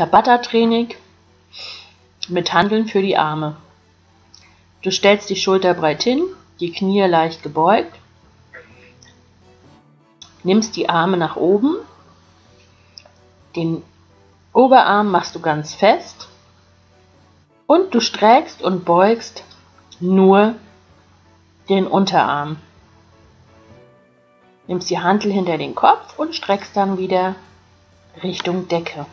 Tabata-Training mit Hanteln für die Arme. Du stellst dich schulterbreit hin, die Knie leicht gebeugt, nimmst die Arme nach oben, den Oberarm machst du ganz fest und du streckst und beugst nur den Unterarm. Nimmst die Hantel hinter den Kopf und streckst dann wieder Richtung Decke.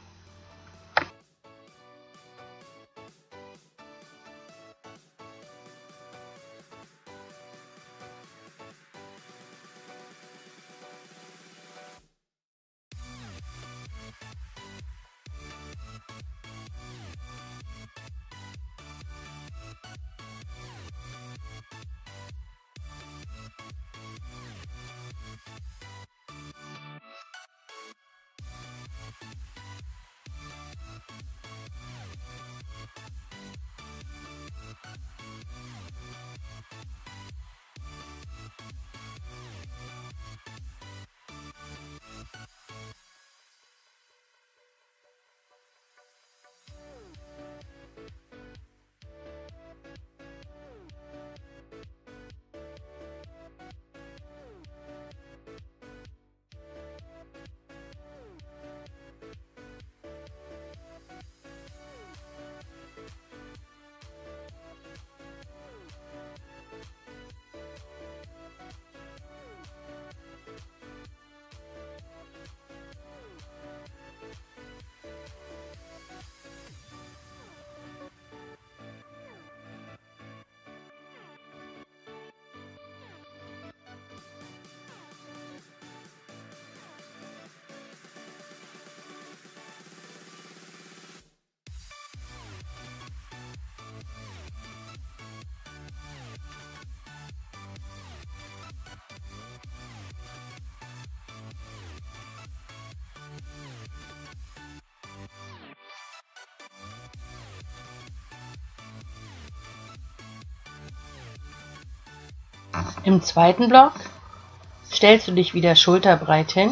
Im zweiten Block stellst du dich wieder schulterbreit hin,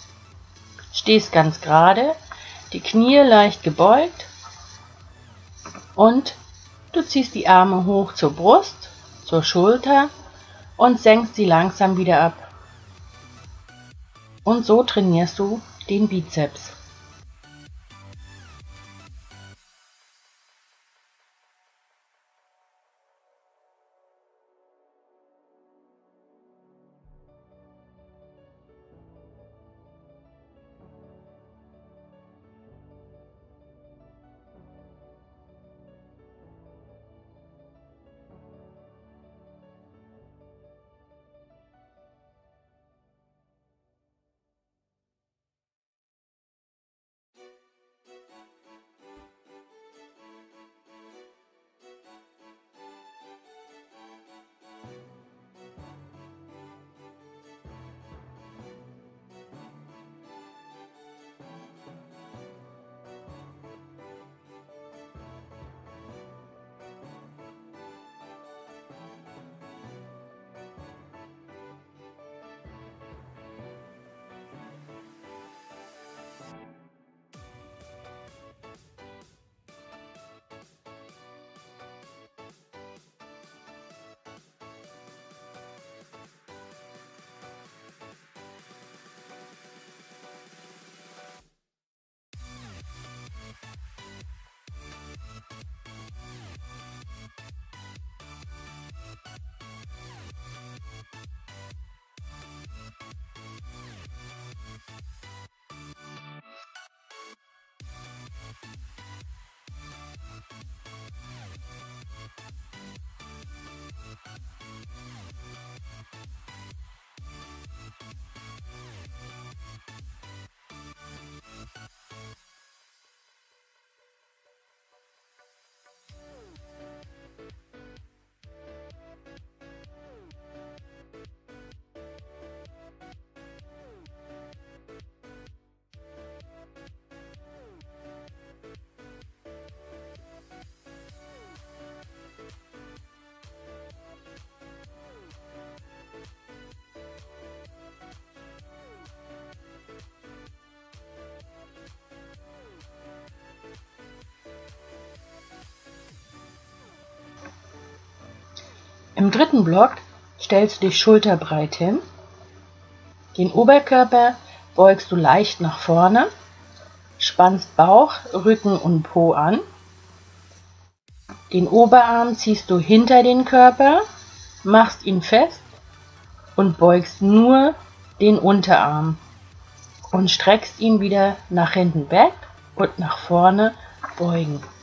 stehst ganz gerade, die Knie leicht gebeugt und du ziehst die Arme hoch zur Brust, zur Schulter und senkst sie langsam wieder ab. Und so trainierst du den Bizeps. Im dritten Block stellst du dich schulterbreit hin. Den Oberkörper beugst du leicht nach vorne, spannst Bauch, Rücken und Po an. Den Oberarm ziehst du hinter den Körper, machst ihn fest und beugst nur den Unterarm und streckst ihn wieder nach hinten weg und nach vorne beugen.